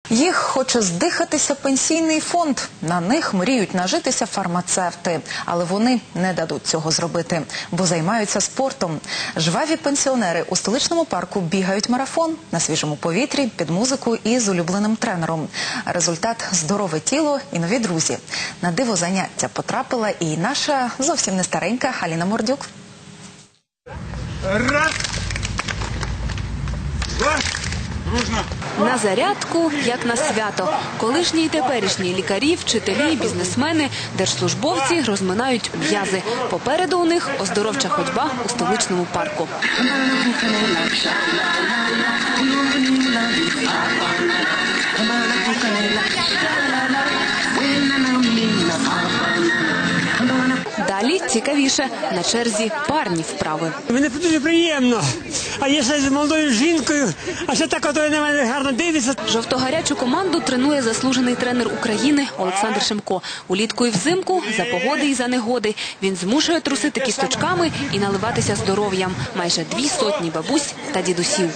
Їх хоче здихатися пенсійний фонд. На них мріють нажитися фармацевти. Але вони не дадуть цього зробити, бо займаються спортом. Жваві пенсіонери у столичному парку бігають марафон на свіжому повітрі, під музику і з улюбленим тренером. Результат – здорове тіло і нові друзі. На диво заняття потрапила і наша зовсім не старенька Аліна Мордюк. Раз, два, дружно. На зарядку, як на свято. Колишні і теперішні лікарі, вчителі, бізнесмени, держслужбовці розминають м'язи. Попереду у них оздоровча ходьба у столичному парку. Далі цікавіше, на черзі парні вправи. Мені дуже приємно. А я ще з молодою жінкою, а ще так ото на мене гарно дивиться. Жовто-гарячу команду тренує заслужений тренер України Олександр Шимко. Улітку і взимку, за погоди і за негоди. Він змушує трусити кісточками і наливатися здоров'ям. Майже 200 бабусь та дідусів.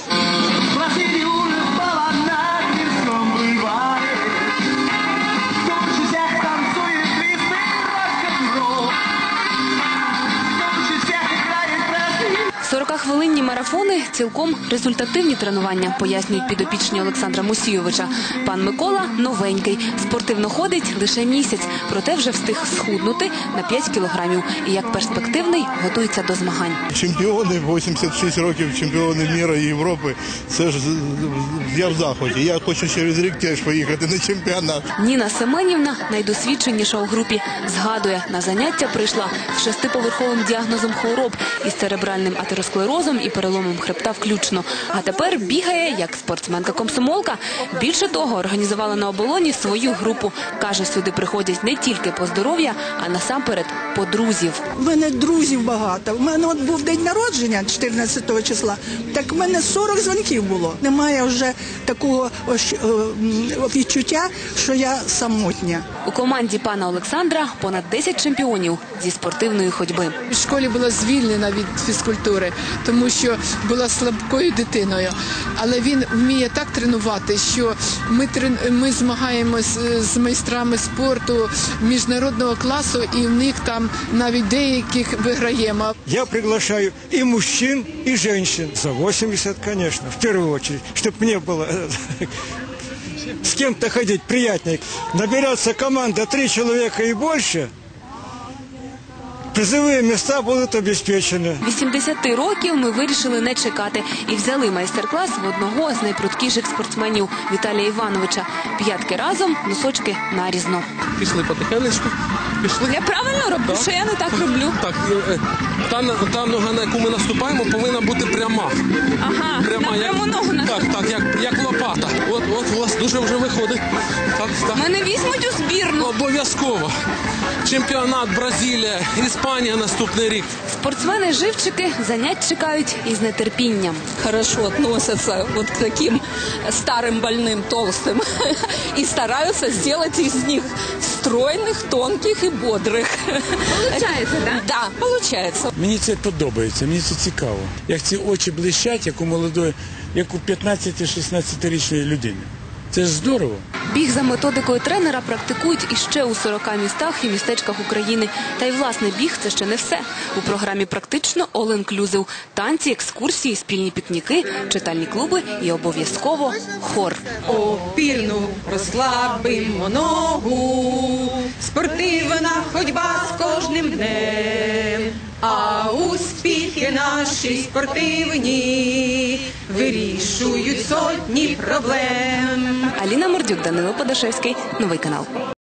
Хвилинні марафони – цілком результативні тренування, пояснюють підопічні Олександра Мусійовича. Пан Микола – новенький, спортивно ходить лише місяць, проте вже встиг схуднути на 5 кілограмів. І як перспективний готується до змагань. Чемпіони, 86 років, чемпіони світу і Європи, це ж я в захваті. Я хочу через рік теж поїхати на чемпіонат. Ніна Семенівна, найдосвідченіша у групі, згадує, на заняття прийшла з 6-поверховим діагнозом хвороб із церебральним атеросклерозом і переломом хребта включно. А тепер бігає, як спортсменка-комсомолка. Більше того, організувала на Оболоні свою групу. Каже, сюди приходять не тільки по здоров'я, а насамперед по друзів. У мене друзів багато. У мене от був день народження 14 числа, так в мене 40 дзвінків було. Немає вже такого відчуття, що я самотня. У команді пана Олександра понад 10 чемпіонів зі спортивної ходьби. В школі була звільнена від фізкультури, тому що була слабкою дитиною. Але він вміє так тренувати, що ми змагаємось з майстрами спорту міжнародного класу, і в них там навіть деяких виграємо. Я приглашаю і мужчин, і жінок. За 80, звісно, в першу чергу, щоб мені було з ким-то ходити приємніше. Набереться команда 3 чоловіка і більше, призові місця будуть обезпечені. 80 років ми вирішили не чекати і взяли майстер-клас в одного з найпрудкіших спортсменів Віталія Івановича. П'ятки разом, носочки нарізно. Пішли потихенечку. Пішли. Я правильно роблю, що я не так роблю? Так, та нога, на яку ми наступаємо, повинна бути пряма. Ага, пряма, на пряму ногу наступаємо. Так, як лопата. От, у вас дуже вже виходить. Так. Мене візьмуть у збірну. Обов'язково. Чемпіонат, Бразилія, Іспанія наступний рік. Спортсмени-живчики занять чекають із нетерпінням. Хорошо относятся вот к таким старым, больным, толстым и стараются сделать из них стройных, тонких и бодрых. Получається, так? Да, получается. Мені це подобається, мені це цікаво. Як ці очі блищать, як у молодої, як у 15-16-річної людини. Це ж здорово. Біг за методикою тренера практикують іще у 40 містах і містечках України. Та й власне біг – це ще не все. У програмі практично all-inclusive. Танці, екскурсії, спільні пікніки, читальні клуби і обов'язково хор. Опірну розслабимо ногу, спортивна ходьба з кожним днем. А успіхи наші спортивні вирішують сотні проблем. Аліна Мордюк, Данило Подашевський. Новий канал.